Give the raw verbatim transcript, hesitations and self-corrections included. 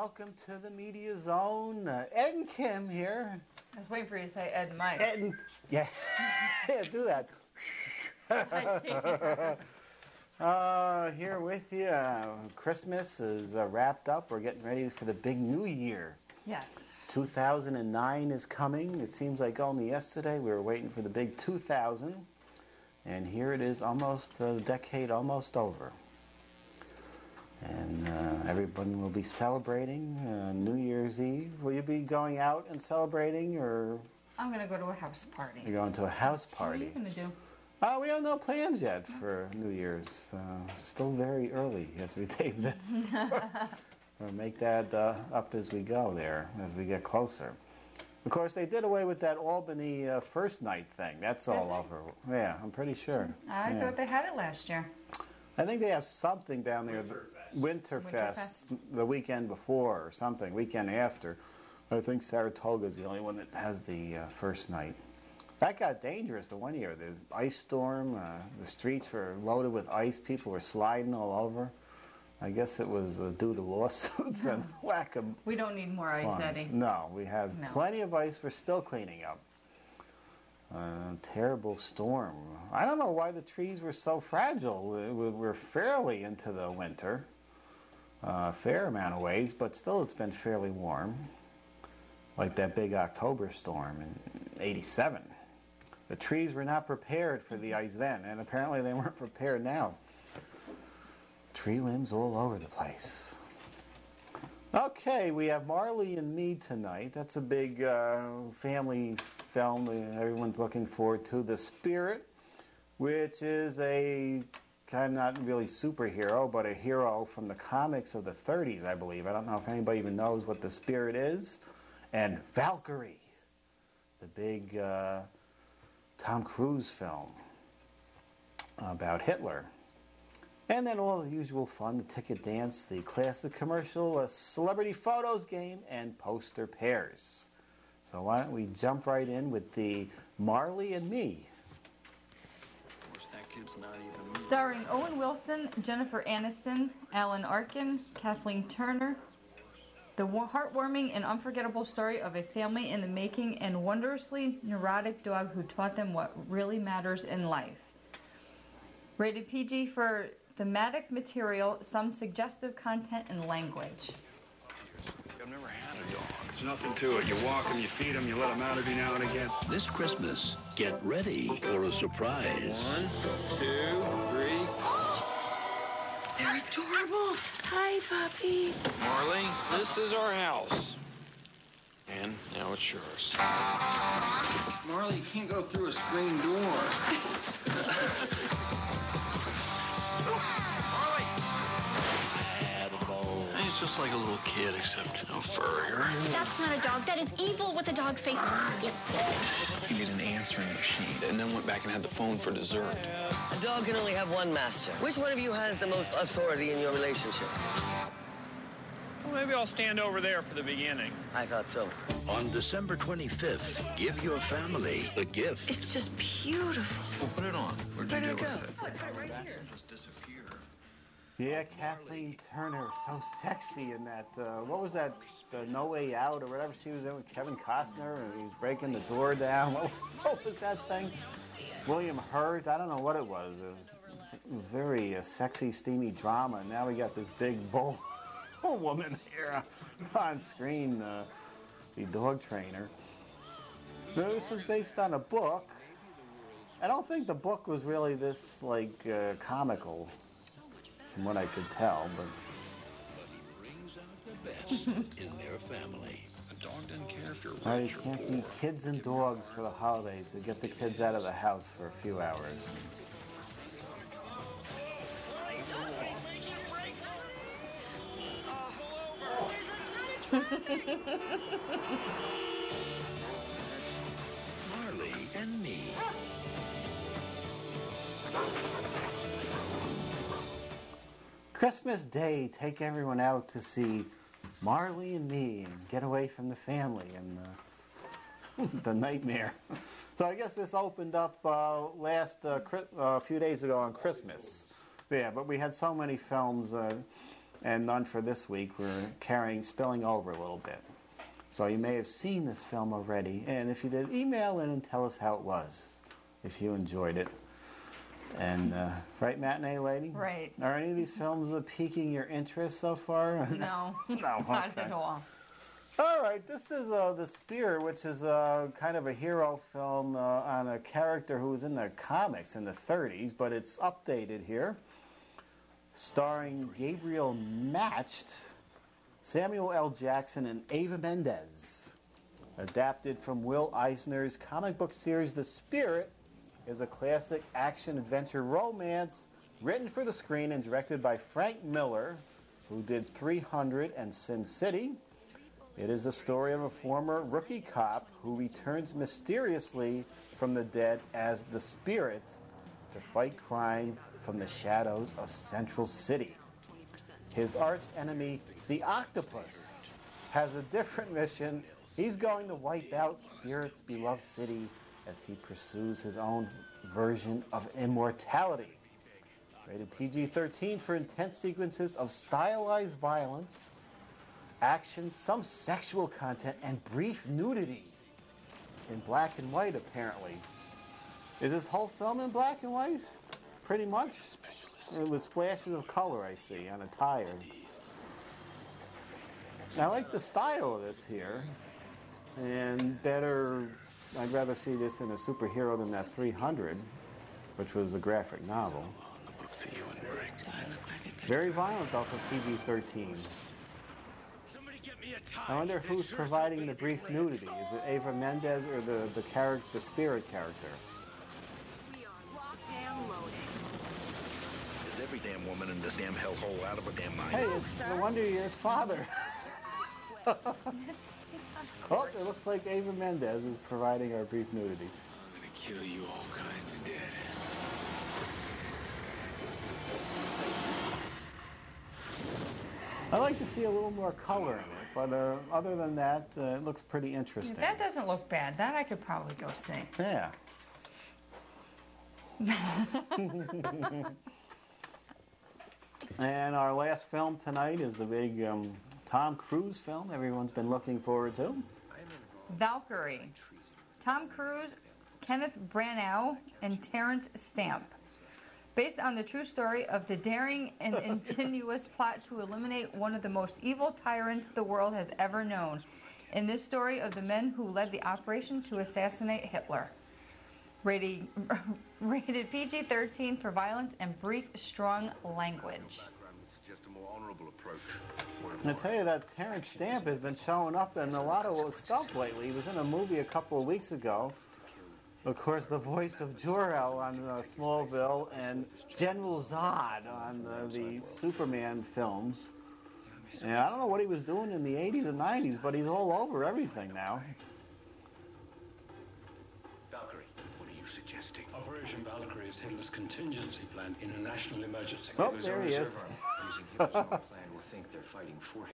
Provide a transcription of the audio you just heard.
welcome to the Media Zone. Uh, Ed and Kim here. I was waiting for you to say Ed and Mike. Ed and, yeah, yeah, do that. uh, here with you. Uh, Christmas is uh, wrapped up. We're getting ready for the big new year. Yes. two thousand nine is coming. It seems like only yesterday we were waiting for the big two thousand. And here it is, almost a decade almost over. And uh, everyone will be celebrating uh, New Year's Eve. Will you be going out and celebrating, or? I'm going to go to a house party. You're going to a house party? What are you going to do? Uh, we have no plans yet for New Year's. Uh, still very early as we tape this. We'll make that uh, up as we go there, as we get closer. Of course, they did away with that Albany uh, first night thing. That's Did all they? over. Yeah, I'm pretty sure. I yeah. thought they had it last year. I think they have something down there, Winterfest, Winterfest. the weekend before or something, weekend after. I think Saratoga's the only one that has the uh, first night. That got dangerous the one year. There's ice storm, uh, the streets were loaded with ice, people were sliding all over. I guess it was uh, due to lawsuits and lack of We don't need more ice, funds. Eddie. No, we have No. plenty of ice. We're still cleaning up. Uh, terrible storm. I don't know why the trees were so fragile. Uh, we- We're fairly into the winter, a fair amount of ways, but still it's been fairly warm. Like that big October storm in eighty-seven. The trees were not prepared for the ice then, and apparently they weren't prepared now. Tree limbs all over the place. Okay, we have Marley and Me tonight. That's a big uh, family film that everyone's looking forward to. The Spirit, which is a kind of not really superhero, but a hero from the comics of the thirties, I believe. I don't know if anybody even knows what The Spirit is. And Valkyrie, the big uh, Tom Cruise film about Hitler. And then all the usual fun, the ticket dance, the classic commercial, a celebrity photos game, and poster pairs. So why don't we jump right in with the Marley and Me. That kid's not even... Starring Owen Wilson, Jennifer Aniston, Alan Arkin, Kathleen Turner. The wa- heartwarming and unforgettable story of a family in the making and wondrously neurotic dog who taught them what really matters in life. Rated P G for thematic material, some suggestive content and language. I've never had a dog. There's nothing to it. You walk them, you feed them, you let them out every now and again. This Christmas, get ready for a surprise. One, two, three. They're adorable. Hi, puppy. Marley, this is our house. And now it's yours. Marley, you can't go through a screen door. He's just like a little kid, except no furrier. That's not a dog. That is evil with a dog face. He made an answering machine and then went back and had the phone for dessert. A dog can only have one master. Which one of you has the most authority in your relationship? Well, maybe I'll stand over there for the beginning. I thought so. On December twenty-fifth, give your family a gift. It's just beautiful. Well, put it on. Where'd you Where'd go it go? with it? Oh, I put it right here. Just disappear. Yeah, Kathleen Turner, so sexy in that, uh, what was that, the No Way Out or whatever she was in with Kevin Costner, and he was breaking the door down. What, what was that thing? William Hurt, I don't know what it was. A very uh, sexy, steamy drama, and now we got this big bull woman here on screen, uh, the dog trainer. Now, this was based on a book. I don't think the book was really this, like, uh, comical, from what I could tell, but... Brings out the best in their family. A dog doesn't care if you're Now, you rich or can't poor. keep kids and dogs for the holidays to get the kids out of the house for a few hours. Marley and Me. Christmas Day, take everyone out to see Marley and Me and get away from the family and uh, the nightmare. So I guess this opened up uh, last uh, a uh, few days ago on Christmas. Yeah, but we had so many films. Uh, and none for this week. We're carrying, spilling over a little bit. So you may have seen this film already, and if you did, email in and tell us how it was, if you enjoyed it. And, uh, right, Matinee Lady? Right. Are any of these films uh, piquing your interest so far? No, No, not okay. at all. All right, this is uh, The Spirit, which is uh, kind of a hero film uh, on a character who was in the comics in the thirties, but it's updated here. Starring Gabriel Matched, Samuel L. Jackson, and Ava Mendez. Adapted from Will Eisner's comic book series, The Spirit is a classic action-adventure romance written for the screen and directed by Frank Miller, who did three hundred and Sin City. It is the story of a former rookie cop who returns mysteriously from the dead as the Spirit to fight crime from the shadows of Central City. His arch enemy, the Octopus, has a different mission. He's going to wipe out Spirit's beloved city as he pursues his own version of immortality. Rated P G thirteen for intense sequences of stylized violence, action, some sexual content, and brief nudity. In black and white, apparently. Is this whole film in black and white? Pretty much. With splashes of color, I see, on a tire. I like the style of this here. And better, I'd rather see this in a superhero than that three hundred, which was a graphic novel. Very violent, though, for P G thirteen. I wonder who's providing the brief nudity. Is it Ava Mendez or the, the character, the Spirit character? We are locked and loaded. Is every damn woman in this damn hellhole out of her damn mind? Hey, it's the Wonder Years' father. Oh, it looks like Ava Mendez is providing our brief nudity. I'm gonna kill you all kinds dead. I'd like to see a little more color in it, but uh, other than that, uh, it looks pretty interesting. That doesn't look bad. That I could probably go see. Yeah. And our last film tonight is the big um, Tom Cruise film everyone's been looking forward to. Valkyrie. Tom Cruise, Kenneth Branagh, and Terrence Stamp. Based on the true story of the daring and ingenious plot to eliminate one of the most evil tyrants the world has ever known. In this story of the men who led the operation to assassinate Hitler. Rated, rated P G thirteen for violence and brief, strong language. I tell you that Terrence Stamp has been showing up in a lot of stuff lately. He was in a movie a couple of weeks ago. Of course, the voice of Jor-El on uh, Smallville and General Zod on uh, the Superman films. And I don't know what he was doing in the eighties and nineties, but he's all over everything now. Valkyrie, what are you suggesting? Operation Valkyrie is Hitler's contingency plan in a national emergency. Oh, there he is. Using Hitler's own plan, will think they're fighting for him.